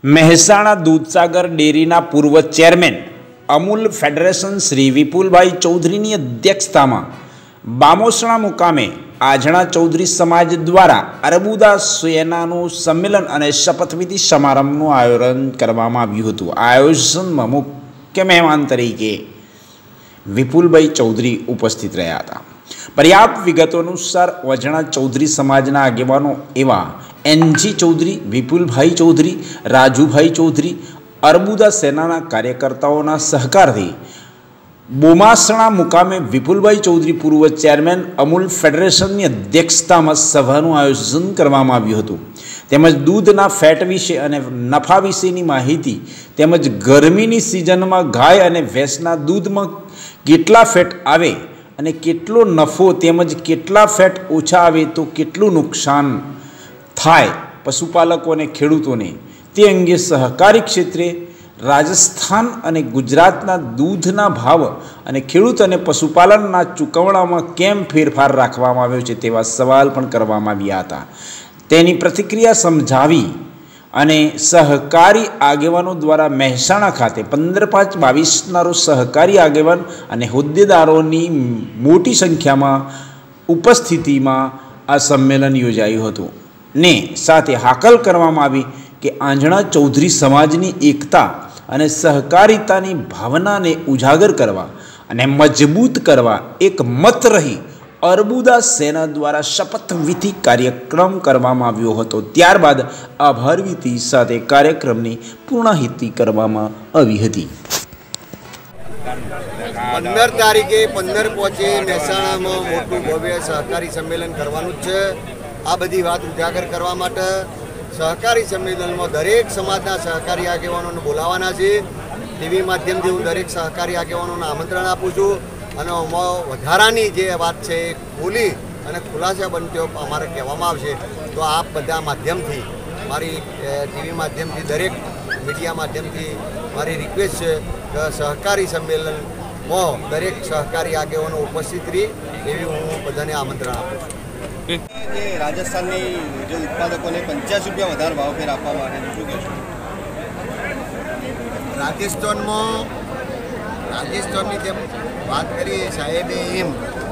મહેસાણા દૂધસાગર ડેરીના પૂર્વ chairman Amul federation Shri Vipulbhai ચૌધરીની અધ્યક્ષતામાં બામોસણા મુકામે આજણા ચૌધરી સમાજ દ્વારા અરબુદા સેનાનું સંમેલન અને શપથવિધિ સમારંભનું આયોજન કરવામાં આવ્યું હતું। આ આયોજનમાં મુખ્ય મહેમાન તરીકે વિપુલભાઈ ચૌધરી ઉપસ્થિત રહ્યા હતા। પર્યાપ્ત વિગતો અનુસાર આજણા ચૌધરી સમાજના આગેવાનો એવા એનજી ચૌધરી, વિપુલભાઈ ચૌધરી, રાજુભાઈ ચૌધરી, અરબુદા સેનાના કાર્યકર્તાઓના સહકારથી બોમાસણા મુકામે વિપુલભાઈ ચૌધરી પૂર્વ ચેરમેન અમૂલ ફેડરેશનની અધ્યક્ષતામાં સભાનું આયોજન કરવામાં આવ્યું હતું। તેમજ દૂધના ફેટ વિશે અને નફા વિશેની માહિતી તેમજ ગરમીની સિઝનમાં ગાય અને ભેંસના દૂધમાં કેટલા ફેટ આવે અને કેટલો નફો તેમજ કેટલા ફેટ ઓછા આવે તો કેટલું નુકસાન થાય પશુપાલકો અને ખેડૂતોને તે અંગે સહકારી ક્ષેત્રે રાજસ્થાન અને ગુજરાતના દૂધના ભાવ અને ખેડૂત અને પશુપાલનના ચૂકવણામાં કેમ ફેરફાર રાખવામાં આવ્યો છે તેવા સવાલ પણ કરવામાં આવ્યા હતા। તેની પ્રતિક્રિયા સમજાવી અને સહકારી આગેવાનો દ્વારા મહેસાણા ખાતે 15/5/22ના રોજ સહકારી આગેવાન અને હોદ્દેદારોની મોટી સંખ્યામાં ઉપસ્થિતિમાં આ સંમેલન યોજાયું હતું ને સાથે હાકલ કરવામાં આવી કે આજણા ચૌધરી સમાજની એકતા અને સહકારિતાની ભાવનાને ઉજાગર કરવા અને મજબૂત કરવા એક મત રહી અરબુદા સેના દ્વારા શપથવિધિ કાર્યક્રમ કરવામાં આવ્યો હતો। ત્યારબાદ આભાર વિધિ સાથે કાર્યક્રમની પૂર્ણાહુતિ કરવામાં આવી હતી। 15 તારીખે 15 પહોંચે મહેસાણામાં મોટું ભવ્ય સહકારી સંમેલન કરવાનું જ છે। આ બધી વાત ઉજાગર કરવા માટે સહકારી સંમેલનમાં દરેક સમાજના સહકારી આગેવાનોને બોલાવવાના છે। ટીવી માધ્યમથી હું દરેક સહકારી આગેવાનોને આમંત્રણ આપું છું અને વધારાની જે વાત છે એ ખોલી અને ખુલાસા બનતો અમારે કહેવામાં આવશે। તો આપ બધા માધ્યમથી મારી ટીવી માધ્યમથી દરેક મીડિયા માધ્યમથી મારી રિક્વેસ્ટ છે કે સહકારી સંમેલનમાં દરેક સહકારી આગેવાનો ઉપસ્થિત રહી એવી હું બધાને આમંત્રણ આપું છું। રાજસ્થાનની જે ઉત્પાદકોને 85 રૂપિયા વધારે ભાવ ફેર આપવા માટે શું કહેશો? રાજસ્થાનની જેમ વાત કરીએ સાહેબે એમ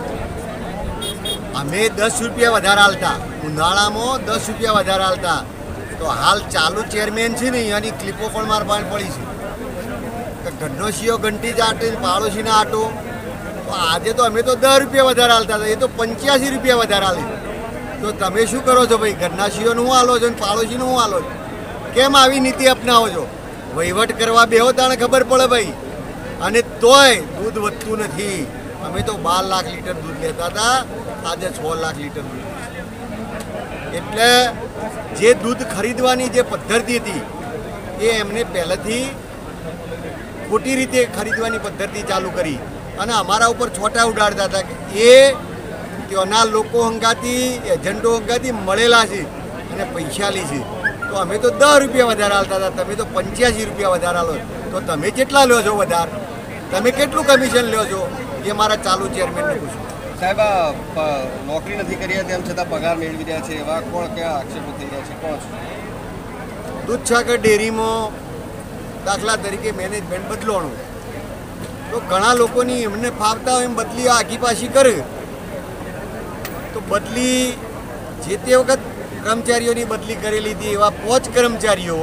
અમે 10 રૂપિયા વધારે હાલતા, ઉનાળામાં 10 રૂપિયા વધારે હાલતા, તો હાલ ચાલુ ચેરમેન છે ને અહીંયાની ક્લિપો પણ માર પાસે પડી છે કે ઘરનો ઘંટી જ આટો પાડોશીને આટો। તો આજે તો અમે તો 10 રૂપિયા વધારે હાલતા હતા, એ તો 85 રૂપિયા વધારે હાલી। તો તમે શું કરો છો ભાઈ? ઘરના શિયોનું હું હાલો છો અને પાડોશીનું હું હાલો છો? કેમ આવી નીતિ અપનાવો છો? વહીવટ કરવા બેહો તાણે ખબર પડે ભાઈ। અને તોય દૂધ વધતું નથી। અમે તો 12 લાખ લીટર દૂધ લેતા હતા, આજે 6 લાખ લીટર દૂધ। એટલે જે દૂધ ખરીદવાની જે પદ્ધતિ હતી એ એમને પહેલેથી ખોટી રીતે ખરીદવાની પદ્ધતિ ચાલુ કરી અને અમારા ઉપર છોટા ઉડાડતા હતા કે એ ત્યાંના લોકો હંગાથી એજન્ટો હંગાથી મળેલા છે અને પૈસા લે છે। તો અમે તો 10 રૂપિયા વધારે હાલતા હતા, તમે તો 85 રૂપિયા વધારે હાલો। તો તમે કેટલા લો છો વધારે? તમે કેટલું કમિશન લો છો? એ મારા ચાલુ ચેરમેનને પૂછો। સાહેબ, નોકરી નથી કરી તેમ છતાં પગાર મેળવી રહ્યા છે, એવા કોણ કયા આક્ષેપો થઈ રહ્યા છે? કોણ છે? દૂધસાગર ડેરીમાં દાખલા તરીકે મેનેજમેન્ટ બદલવાનું, તો ઘણા લોકોની એમને ફાવતા હોય એમ બદલી આખી પાછી કરે। તો બદલી જે તે વખત કર્મચારીઓની બદલી કરેલી હતી એવા 5 કર્મચારીઓ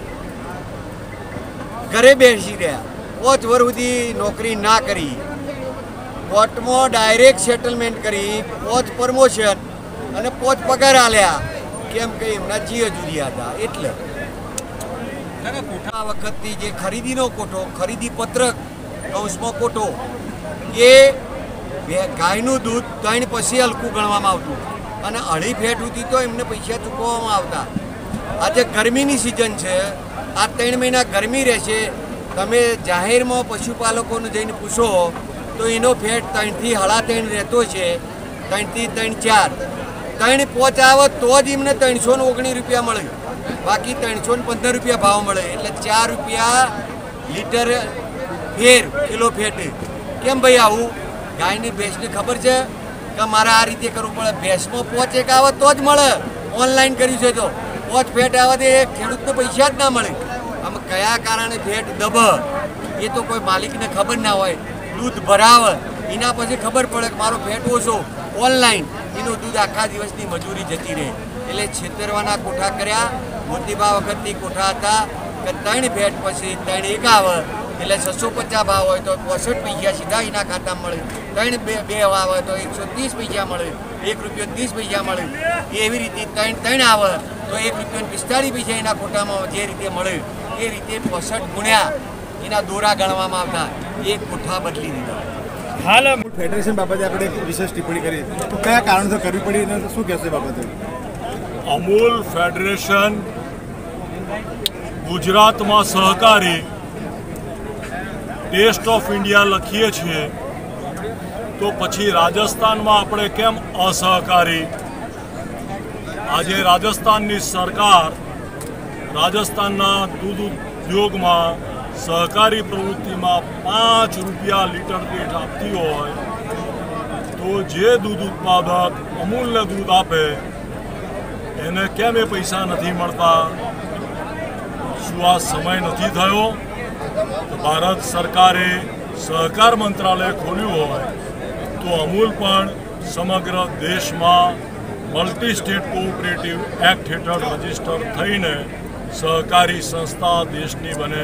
ઘરે બેસી રહ્યા, 5 વર્ષ સુધી નોકરી ના કરી, કોર્ટમાં ડાયરેક્ટ સેટલમેન્ટ કરી, 5 પ્રમોશન અને 5 પગાર આલ્યા, કેમ કે એમના જીવ જુરિયા હતા। એટલે આ વખતથી જે ખરીદીનો કોટો, ખરીદી પત્રક કૌંસમાં કોટો, એ ગાયનું દૂધ 3 પછી હલકું ગણવામાં આવતું અને 2.5 ફેટ સુધી તો એમને પૈસા ચૂકવવામાં આવતા। આજે ગરમીની સિઝન છે, આ 3 મહિના ગરમી રહેશે। તમે જાહેરમાં પશુપાલકોને જઈને પૂછો તો એનો ફેટ 3 થી 3.5 રહેતો છે, 3 થી 3.4, 3.5 આવે તો જ એમને 319 રૂપિયા મળે, બાકી 315 રૂપિયા ભાવ મળે। એટલે 4 રૂપિયા લીટર ફેર કિલો ફેટ। કેમ ભાઈ આવું? ગાયની ભેંસને ખબર છે કે મારે આ રીતે કરવું પડે। ભેંસમાં 5 એક આવે તો જ મળે, ઓનલાઈન કર્યું છે તો 5 ફેટ આવે તો એ ખેડૂતને પૈસા જ ના મળે। કયા કારણે ફેટ દબ એ તો કોઈ માલિકને ખબર ના હોય. દૂધ ભરાવે એના પછી ખબર પડે કે મારો ફેટ ઓછો, ઓનલાઈન એનું દૂધ આખા દિવસની મજૂરી જતી રહે. એટલે છેતરવાના કોઠા કર્યા. મોતીબા વખતથી કોઠા હતા કે 3 ફેટ પછી 3 એક આવે એટલે 650 ભાવ હોય તો 65 પૈસા સીધા એના ખાતામાં મળે. 3 બે આવે તો 130 પૈસા મળે, ₹1.30 મળે. એવી રીતે 3 આવે તો ₹1.45 એના કોઠામાં જે રીતે મળે એ રીતે 65 ગુણ્યા એના દોરા ગણવામાં આવતા. એ કોઠા બદલી દીધા. હાલ ફેડરેશન બાબતે આપણે વિશેષ ટિપ્પણી કરી તો કયા કારણસર કરવી પડી અને શું કહેશો એ બાબતે? અમૂલ ફેડરેશન ગુજરાતમાં સહકારી ટેસ્ટ ઓફ ઇન્ડિયા લખીએ છીએ તો પછી રાજસ્થાનમાં આપણે કેમ અસહકારી? આજે રાજસ્થાનની સરકાર રાજસ્થાનના દૂધ ઉદ્યોગમાં સહકારી પ્રવૃત્તિમાં ₹5 લીટર દીઠ આપતી હોય તો જે દૂધ ઉત્પાદક અમૂલને દૂધ આપે એને કેમ એ પૈસા નથી મળતા? શું આ સમય નથી થયો? ભારત સરકારે સહકાર મંત્રાલય ખોલ્યું હોય તો અમૂલ પણ સમગ્ર દેશમાં મલ્ટી સ્ટેટ કોઓપરેટિવ એક્ટ હેઠળ રજીસ્ટર થઈને સહકારી સંસ્થા દેશની બને.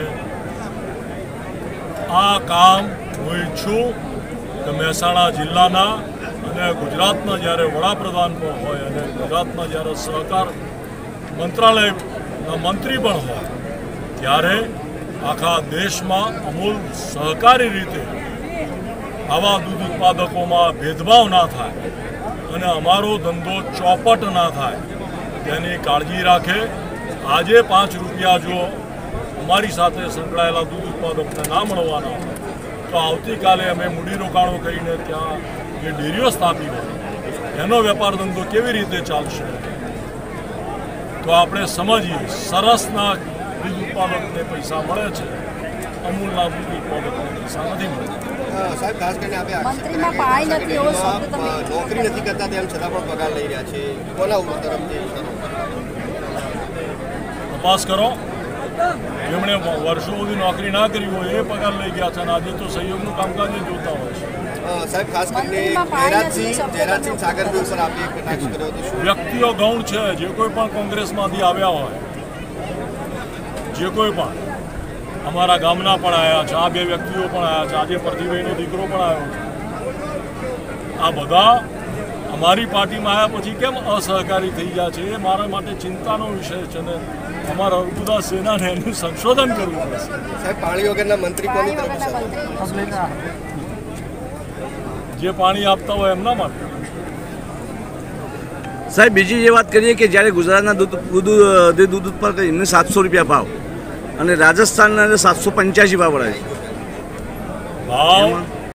આ કામ હું ઈચ્છું કે મહેસાણા જિલ્લાના અને ગુજરાતના જ્યારે વડાપ્રધાન પણ હોય અને ગુજરાતના જ્યારે સહકાર મંત્રાલયના મંત્રી પણ હોય ત્યારે આખા દેશમાં અમૂલ સહકારી રીતે આવા દૂધ ઉત્પાદકોમાં ભેદભાવ ના થાય અને અમારો ધંધો ચોપટ ના થાય તેની કાળજી રાખે. આજે ₹5 જો અમારી સાથે સંકળાયેલા દૂધ ઉત્પાદકોને ના મળવાના તો આવતીકાલે અમે મૂડીરોકાણો કરીને ત્યાં જે ડેરીઓ સ્થાપી હોય એનો વેપાર ધંધો કેવી રીતે ચાલશે? તો આપણે સમજીએ, સરસના દૂધ ઉત્પાદકને પૈસા મળે છે, અમૂલના દૂધ ઉત્પાદકને પૈસા નથી મળતા. સાહેબ, ખાસ કરીને આપણે નોકરી નથી કરતા તેમ છતાં પણ પગાર લઈ રહ્યા છે. કોના તરફથી તપાસ કરો. જેમણે વર્ષો સુધી નોકરી ના કરી હોય એ પગાર લઈ ગયા છે અને આજે તો સહયોગનું કામકાજ જોતા હોય છે. સાહેબ, ખાસ કરીને જયરાજસિંહ સાગરની ઉપર આપે કટાક્ષ કર્યો હતો. વ્યક્તિઓ ગૌણ છે. જે કોઈ પણ કોંગ્રેસમાંથી આવ્યા હોય, જે કોઈ પણ અમારા ગામના પણ આવ્યા છે, આ 2 વ્યક્તિઓ પણ આવ્યા છે, આજે પ્રતિભાઈનો દીકરો પણ આવ્યો છે. આ બધા અમારી પાર્ટીમાં આવ્યા પછી કેમ અસહકારી થઈ ગયા છે એ મારા માટે ચિંતાનો વિષય છે ને અમારા અર્બુદા સેનાને એનું સંશોધન કરવું પડશે. સાહેબ, પાણી વગરના મંત્રી કોની તરફ? જે પાણી આપતા હોય એમના માટે. સાહેબ, બીજી જે વાત કરીએ કે જ્યારે ગુજરાતના દૂધ ઉત્પાદક એમને ₹700 ભાવ અને રાજસ્થાનના 785 ભાવ મળે છે. ભાવ